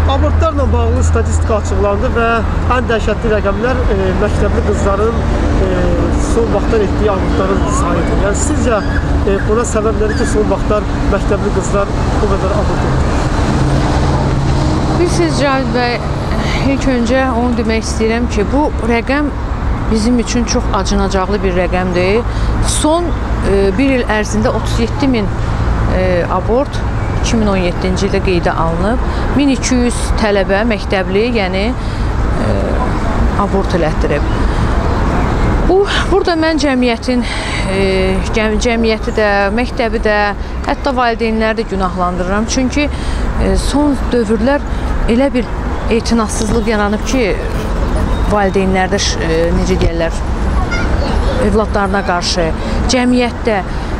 Abortlarla bağlı statistika açıqlandı və ən dəhşətli rəqəmlər məktəbli qızların son vaxtlar etdiyi abortların sayıdır. Yəni sizcə buna səbəb nədir ki, son vaxtlar məktəbli qızlar bu qədər abort edir? Bilirsiniz Cavit bəy, ilk öncə onu demək istəyirəm ki, bu rəqəm bizim üçün çox acınacaqlı bir rəqəmdir. Son bir il ərzində 37.000 abort 2017-ci ildə qeydə alınıb. 1200 tələbə, məktəbli, yəni abort elətdirib. Burada mən cəmiyyəti də, məktəbi də, hətta valideynləri də günahlandırıram. Çünki son dövrlər elə bir etinasızlıq yaranıb ki, valideynlərdə, necə deyərlər, evladlarına qarşı, cəmiyyətdə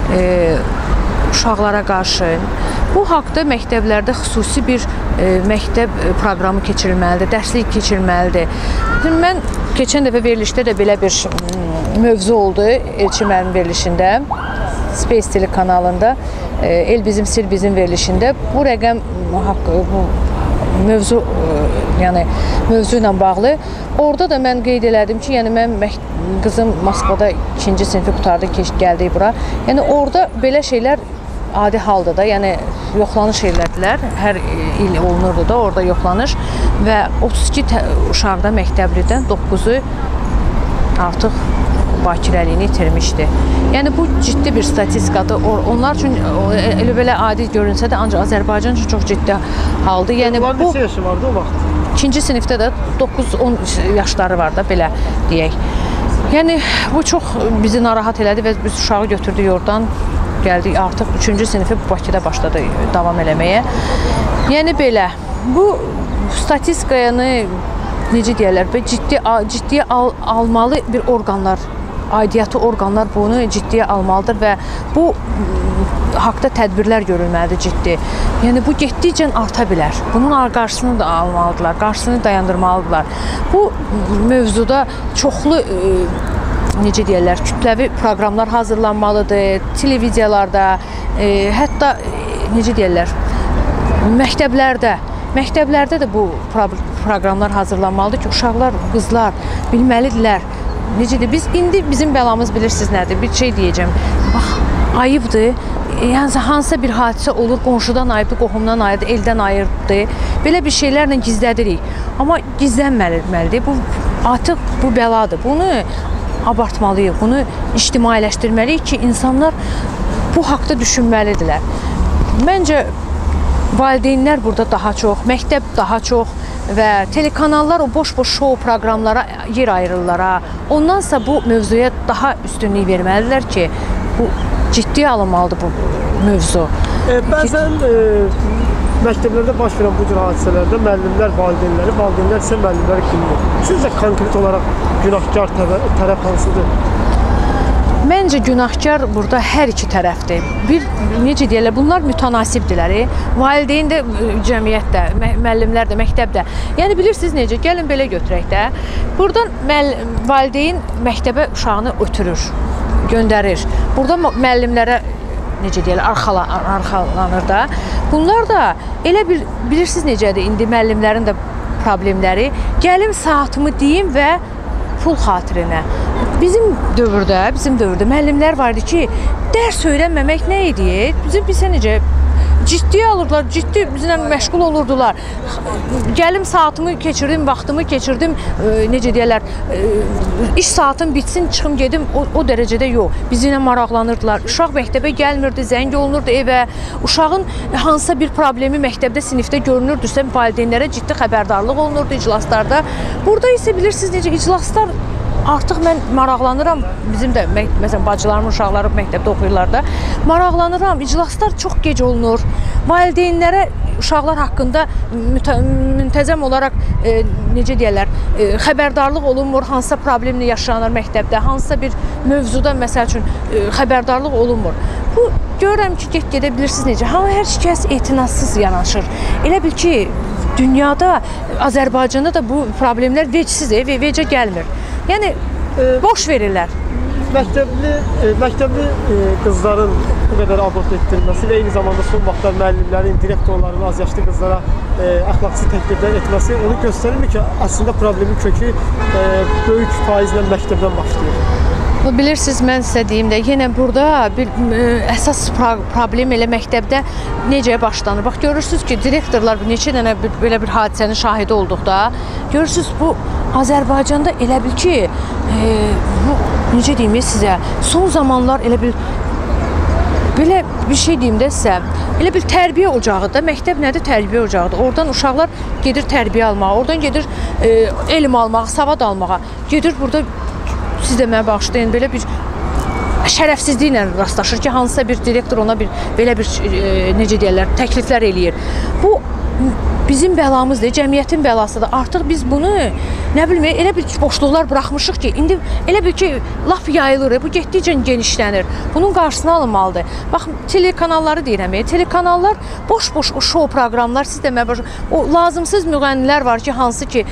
uşaqlara qarşı. Bu haqda məktəblərdə xüsusi bir məktəb proqramı keçirilməlidir, dərslik keçirilməlidir. Mən keçən dəfə verilişdə də belə bir mövzu oldu, Elçin müəllim verilişində, Space TV kanalında, El Bizim, Sil Bizim verilişində bu rəqəm haqqı, bu mövzu, yəni mövzu ilə bağlı. Orada da mən qeyd elədim ki, yəni mən qızım Moskvada 2-ci sinifi qutardı, gəldi bura. Yəni orada belə şeylər adi halda da, yəni yoxlanış elədilər, hər il olunurdu da orada yoxlanış və 32 uşaqda məktəblidən 9-u artıq bakirəliyini itirmişdi. Yəni bu ciddi bir statistikadır. Onlar üçün elə belə adi görünsə də, ancaq Azərbaycan üçün çox ciddi haldır. Yəni bu neçə yaşı vardı o vaxt? 2-ci sinifdə də 9-10 yaşları var da, belə deyək. Yəni bu çox bizi narahat elədi və biz uşağı götürdük oradan. Gəldik, artıq 3-cü sinifi Bakıda başladı davam eləməyə. Yəni belə, bu statistikayanı, necə deyərlər, ciddiyə almalı bir orqanlar, aidiyyatı orqanlar bunu ciddiyə almalıdır və bu haqda tədbirlər görülməlidir ciddi. Yəni bu getdikcə arta bilər. Bunun qarşısını da almalıdırlar, qarşısını dayandırmalıdırlar. Bu mövzuda çoxlu necə deyərlər, kütləvi proqramlar hazırlanmalıdır, televiziyalarda, hətta necə deyərlər, məktəblərdə də bu proqramlar hazırlanmalıdır ki, uşaqlar, qızlar bilməlidirlər. Necə deyir, indi bizim bəlamız bilirsiniz nədir? Bir şey deyəcəm, bax, ayıbdır, yəni hansısa bir hadisə olur, qonşudan ayıbdır, qohumdan ayıbdır, eldən ayıbdır, belə bir şeylərlə gizlədirik. Amma gizlənməlidir, bu artıq bu bəladır. Bunu abartmalıyıq, bunu ictimailəşdirməliyik ki, insanlar bu haqda düşünməlidirlər. Məncə, valideynlər burada daha çox, məktəb daha çox və telekanallar o boş-boş şou proqramlara yer ayırırlar. Ondansa bu mövzuya daha üstünlük verməlidirlər ki, bu ciddiyə alınmalıdır bu mövzu. Bəzən məktəblərdə baş verən bu cür hadisələrdə müəllimlər, valideynlər isə müəllimləri qınayır. Sizcə konkret olaraq günahkar tərəf hansıdır? Məncə günahkar burada hər iki tərəfdir. Necə deyərlər, bunlar mütənasibdirlər. Valideyn də, cəmiyyət də, müəllimlər də, məktəb də. Yəni bilirsiniz necə, gəlin belə götürək də. Buradan valideyn məktəbə uşağını ötürür, göndərir. Burada müəllimlərə necə deyirlər, arxalanır da. Bunlar da elə bilirsiniz necədir, indi müəllimlərin də problemləri. Gəlim saatımı deyim və pul xatirinə. Bizim dövrdə müəllimlər vardı ki, dərs öyrənməmək nə idi? Bizə necə ciddiyə alırdılar, ciddi bizimlə məşğul olurdular. Gəlim saatımı keçirdim, vaxtımı keçirdim, necə deyərlər, iş saatım bitsin, çıxım gedim, o dərəcədə yox. Bizimlə maraqlanırdılar. Uşaq məktəbə gəlmirdi, zəng olunurdu evə. Uşağın hansısa bir problemi məktəbdə, sinifdə görünürdüsə, valideynlərə ciddi xəbərdarlıq olunurdu iclaslarda. Burada isə bilirsiniz necə, iclaslar artıq mən maraqlanıram, bizim də, məsələn, bacılarımın uşaqları məktəbdə oxuyurlar da, maraqlanıram, iclaslar çox gec olunur, valideynlərə uşaqlar haqqında müntəzəm olaraq, necə deyərlər, xəbərdarlıq olunmur, hansısa problemlə yaşanır məktəbdə, hansısa bir mövzuda, məsəl üçün, xəbərdarlıq olunmur. Bu, görürəm ki, get-gedə bilirsiniz necə, hər kəs etinasız yanaşır. Elə bil ki, dünyada, Azərbaycanda da bu problemlər vecsiz, vecə gəlmir. Yəni, boş verirlər. məktəbli qızların bu qədər abort etdirilməsi və eyni zamanda son vaxtlar müəllimlərin, direktorların azyaşlı qızlara əxlaqsız təkliflər etməsi onu göstərir ki, əslində problemin kökü böyük faizlə məktəbdən başlayır. Bilirsiniz, mən sizə deyim də, yenə burada bir əsas problem elə məktəbdə necə başlanır. Bax, görürsünüz ki, direktorlar neçə dənə belə bir hadisənin şahidi olduqda, görürsünüz, bu Azərbaycanda elə bil ki, bu, necə deyim sizə, son zamanlar elə bil, belə bir şey deyim də sizə, elə bir tərbiyə ocağı da, məktəb nədir? Tərbiyə ocağıdır. Oradan uşaqlar gedir tərbiyə almağa, oradan gedir elm almağa, savad almağa, gedir burada. Siz də mənə bağışlayın, belə bir şərəfsizliklə rastlaşır ki, hansısa bir direktor ona belə bir necə deyərlər, təkliflər eləyir. Bu bizim bəlamızdır, cəmiyyətin bəlasıdır. Artıq biz bunu, nə bilmə, elə bir boşluqlar buraxmışıq ki, indi elə bir ki, laf yayılır, bu getdikcə genişlənir. Bunun qarşısını alınmalıdır. Bax, telekanalları deyirəm, telekanallar boş-boş o şou proqramlar, siz də mənə bağışlayın, o lazımsız müğənnilər var ki, hansı ki,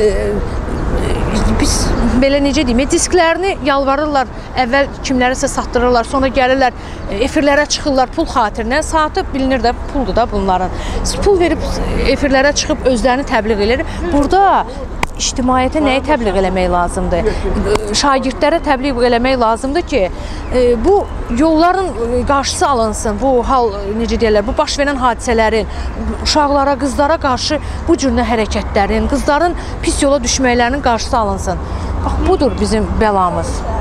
biz belə necə deyim, disklərini yalvarırlar, əvvəl kimlərisə satdırırlar, sonra gəlirlər, efirlərə çıxırlar pul xatirinə, saatı bilinir də puldur da bunların. Pul verib efirlərə çıxıb özlərini təbliğ edir. Burada ictimaiyyətə nəyi təbliğ eləmək lazımdır? Şagirdlərə təbliğ eləmək lazımdır ki, bu yolların qarşısı alınsın, bu hal, necə deyirlər, bu baş verən hadisələrin, uşaqlara, qızlara qarşı bu cür hərəkətlərin, qızların pis yola düşməklərinin qarşısı alınsın. Bax, budur bizim bəlamız.